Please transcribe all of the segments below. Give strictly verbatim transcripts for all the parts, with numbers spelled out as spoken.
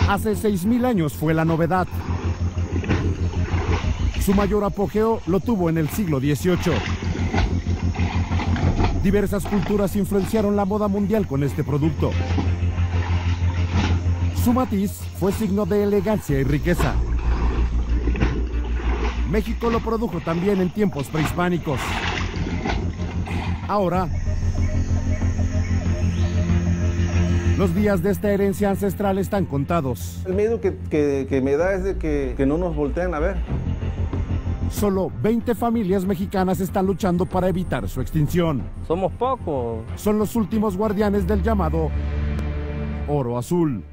Hace seis mil años fue la novedad. Su mayor apogeo lo tuvo en el siglo dieciocho. Diversas culturas influenciaron la moda mundial con este producto. Su matiz fue signo de elegancia y riqueza. México lo produjo también en tiempos prehispánicos. Ahora, los días de esta herencia ancestral están contados. El miedo que, que, que me da es de que, que no nos volteen a ver. Solo veinte familias mexicanas están luchando para evitar su extinción. Somos pocos. Son los últimos guardianes del llamado oro azul.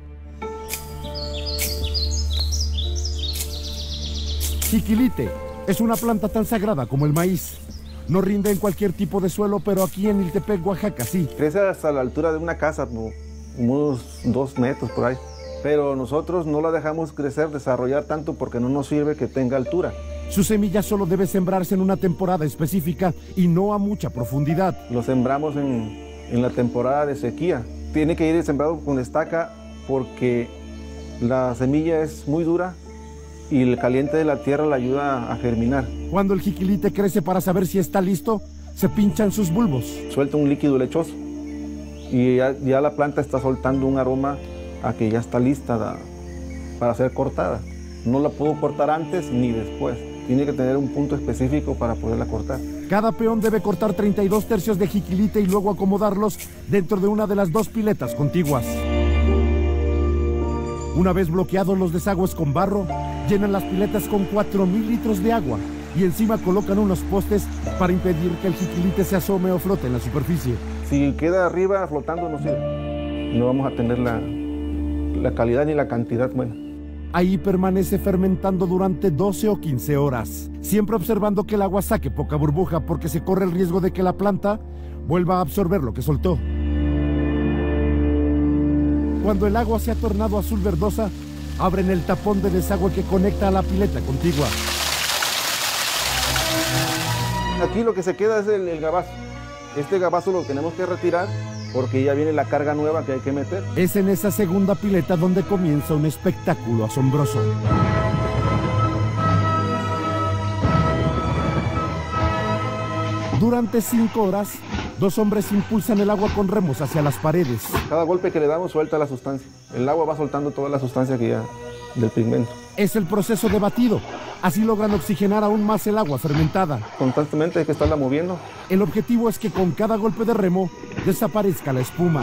Jiquilite es una planta tan sagrada como el maíz. No rinde en cualquier tipo de suelo, pero aquí en Iltepec, Oaxaca, sí. Crece hasta la altura de una casa, unos dos metros por ahí. Pero nosotros no la dejamos crecer, desarrollar tanto porque no nos sirve que tenga altura. Su semilla solo debe sembrarse en una temporada específica y no a mucha profundidad. Lo sembramos en, en la temporada de sequía. Tiene que ir sembrado con estaca porque la semilla es muy dura y el caliente de la tierra la ayuda a germinar. Cuando el jiquilite crece, para saber si está listo, se pinchan sus bulbos. Suelta un líquido lechoso y ya, ya la planta está soltando un aroma a que ya está lista da, para ser cortada. No la puedo cortar antes ni después. Tiene que tener un punto específico para poderla cortar. Cada peón debe cortar treinta y dos tercios de jiquilite y luego acomodarlos dentro de una de las dos piletas contiguas. Una vez bloqueados los desagües con barro, llenan las piletas con cuatro mil litros de agua y encima colocan unos postes para impedir que el jiquilite se asome o flote en la superficie. Si queda arriba flotando no sirve. No vamos a tener la, la calidad ni la cantidad buena. Ahí permanece fermentando durante doce o quince horas, siempre observando que el agua saque poca burbuja porque se corre el riesgo de que la planta vuelva a absorber lo que soltó. Cuando el agua se ha tornado azul verdosa, abren el tapón de desagüe que conecta a la pileta contigua. Aquí lo que se queda es el, el gabazo. Este gabazo lo tenemos que retirar porque ya viene la carga nueva que hay que meter. Es en esa segunda pileta donde comienza un espectáculo asombroso. Durante cinco horas, dos hombres impulsan el agua con remos hacia las paredes. Cada golpe que le damos suelta la sustancia. El agua va soltando toda la sustancia que ya del pigmento. Es el proceso de batido. Así logran oxigenar aún más el agua fermentada. Constantemente hay que estarla moviendo. El objetivo es que con cada golpe de remo desaparezca la espuma.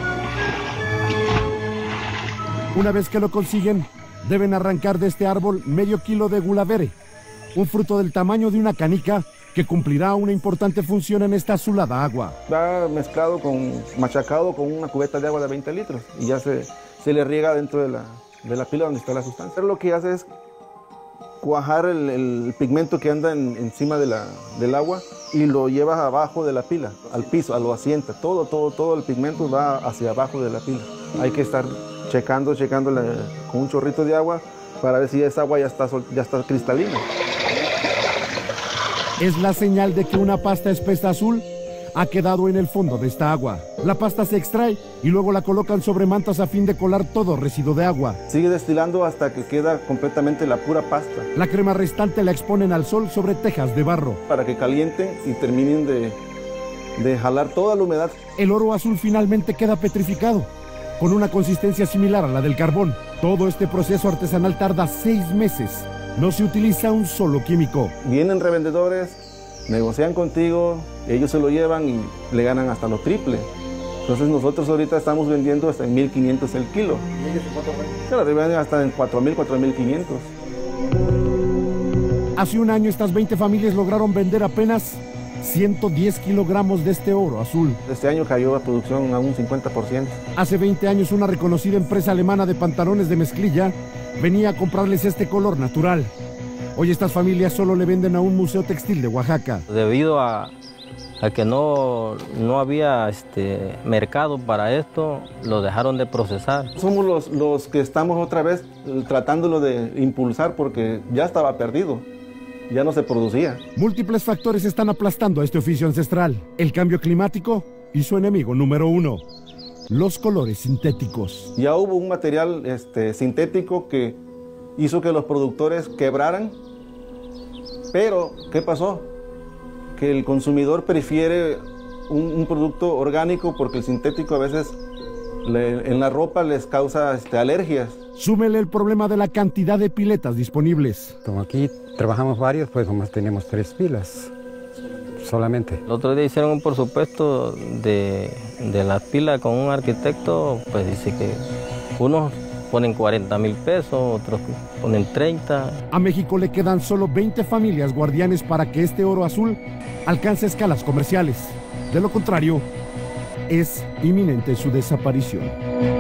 Una vez que lo consiguen, deben arrancar de este árbol medio kilo de gulavere, un fruto del tamaño de una canica que cumplirá una importante función en esta azulada agua. Va mezclado con, machacado con una cubeta de agua de veinte litros y ya se, se le riega dentro de la, de la pila donde está la sustancia. Lo que hace es cuajar el, el pigmento que anda en, encima de la, del agua y lo llevas abajo de la pila, al piso, a lo asienta. Todo, todo, todo el pigmento va hacia abajo de la pila. Hay que estar checando, checando la, con un chorrito de agua para ver si esa agua ya está, ya está cristalina. Es la señal de que una pasta espesa azul ha quedado en el fondo de esta agua. La pasta se extrae y luego la colocan sobre mantas a fin de colar todo residuo de agua. Sigue destilando hasta que queda completamente la pura pasta. La crema restante la exponen al sol sobre tejas de barro. Para que calienten y terminen de, de jalar toda la humedad. El oro azul finalmente queda petrificado, con una consistencia similar a la del carbón. Todo este proceso artesanal tarda seis meses. No se utiliza un solo químico. Vienen revendedores, negocian contigo, ellos se lo llevan y le ganan hasta lo triple. Entonces nosotros ahorita estamos vendiendo hasta en mil quinientos el kilo. Se lo revenden hasta en cuatro mil, cuatro mil quinientos. Hace un año estas veinte familias lograron vender apenas ciento diez kilogramos de este oro azul. Este año cayó la producción a un cincuenta por ciento. Hace veinte años una reconocida empresa alemana de pantalones de mezclilla venía a comprarles este color natural. Hoy estas familias solo le venden a un museo textil de Oaxaca. Debido a, a que no, no había este, mercado para esto, lo dejaron de procesar. Somos los, los que estamos otra vez tratándolo de impulsar porque ya estaba perdido, ya no se producía. Múltiples factores están aplastando a este oficio ancestral. El cambio climático y su enemigo número uno, los colores sintéticos. Ya hubo un material este, sintético que hizo que los productores quebraran, pero ¿qué pasó? Que el consumidor prefiere un, un producto orgánico porque el sintético a veces le, en la ropa les causa este, alergias. Súmele el problema de la cantidad de piletas disponibles. Como aquí trabajamos varios, pues nomás tenemos tres pilas solamente. El otro día hicieron un presupuesto de, de las pilas con un arquitecto, pues dice que unos ponen cuarenta mil pesos, otros ponen treinta. A México le quedan solo veinte familias guardianes para que este oro azul alcance escalas comerciales. De lo contrario, es inminente su desaparición.